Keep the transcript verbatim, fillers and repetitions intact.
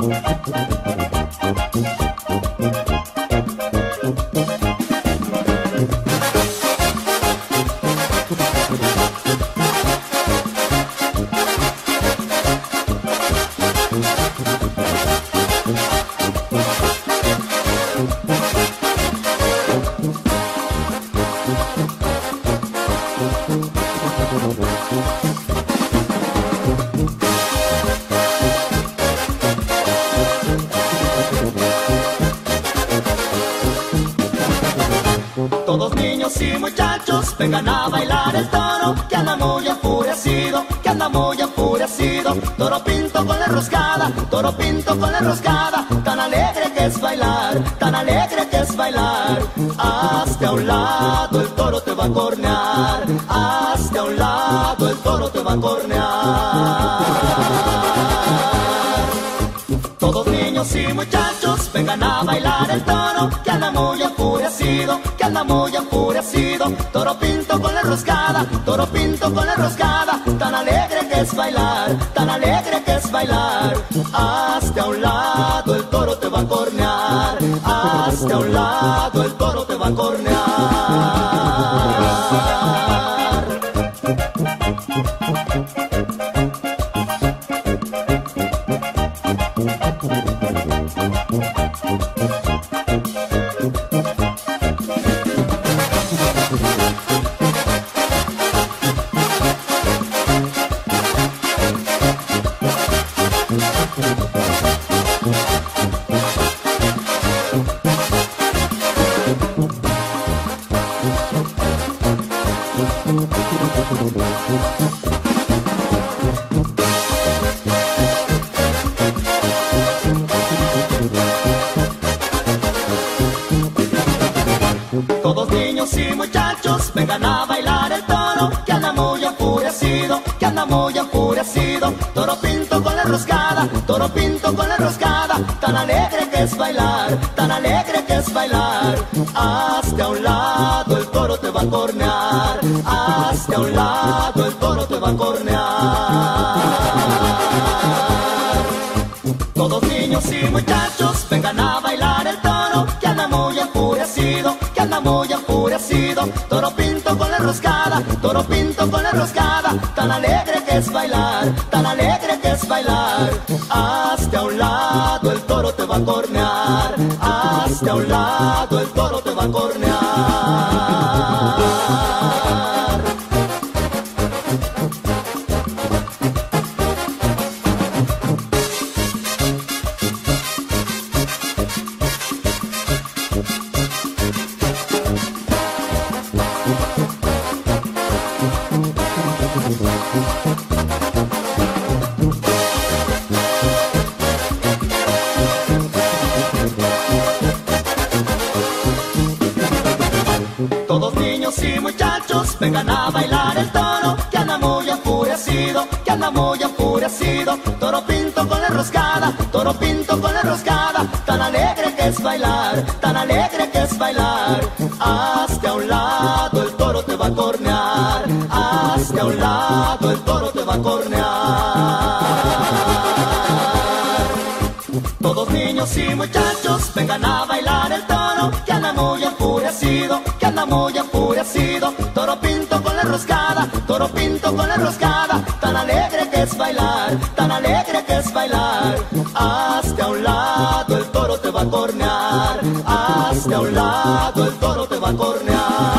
Todos niños y muchachos vengan a bailar el toro, que anda muy enfurecido, que anda muy enfurecido. Toro pinto con la enroscada, toro pinto con la enroscada, tan alegre que es bailar, tan alegre que es bailar. Hazte a un lado, el toro te va a cornear, hazte a un lado, el toro te va a cornear. Todos niños y muchachos vengan a bailar el toro, que anda muy enfurecido, que anda muy enfurecido. Toro pinto con la enroscada, toro pinto con la enroscada, tan alegre que es bailar, tan alegre que es bailar. Hazte a un lado, el toro te va a cornear, hazte a un lado, el toro te va a cornear. Todos niños y muchachos vengan a bailar el toro, que anda muy enfurecido, que anda muy enfurecido. Toro pinto con la enroscada, toro pinto con la enroscada, tan alegre que es bailar, tan alegre que es bailar. Hazte a un lado, el toro te va a cornear, hazte a un lado, el toro te va a cornear. Todos niños y muchachos vengan a bailar el toro, que anda muy enfurecido, que anda muy enfurecido. Toro pinto con la enroscada, toro pinto con la enroscada, tan alegre que es bailar, tan alegre que es bailar. Hazte a un lado, el toro te va a cornear, hazte a un lado, el toro te va a cornear. Todos niños y muchachos vengan a bailar el toro, que anda muy enfurecido, que anda muy enfurecido. Toro pinto con la enroscada, toro pinto con la enroscada, tan alegre que es bailar, tan alegre que es bailar. Hazte a un lado, el toro te va a cornear, hazte a un lado, el toro te va a cornear. Todos niños y muchachos vengan a bailar el toro, que anda muy enfurecido, que anda muy enfurecido. Toro pinto con la enroscada, toro pinto con la enroscada, tan alegre que es bailar, tan alegre que es bailar. Hazte a un lado, el toro te va a cornear, hazte a un lado, el toro te va a cornear.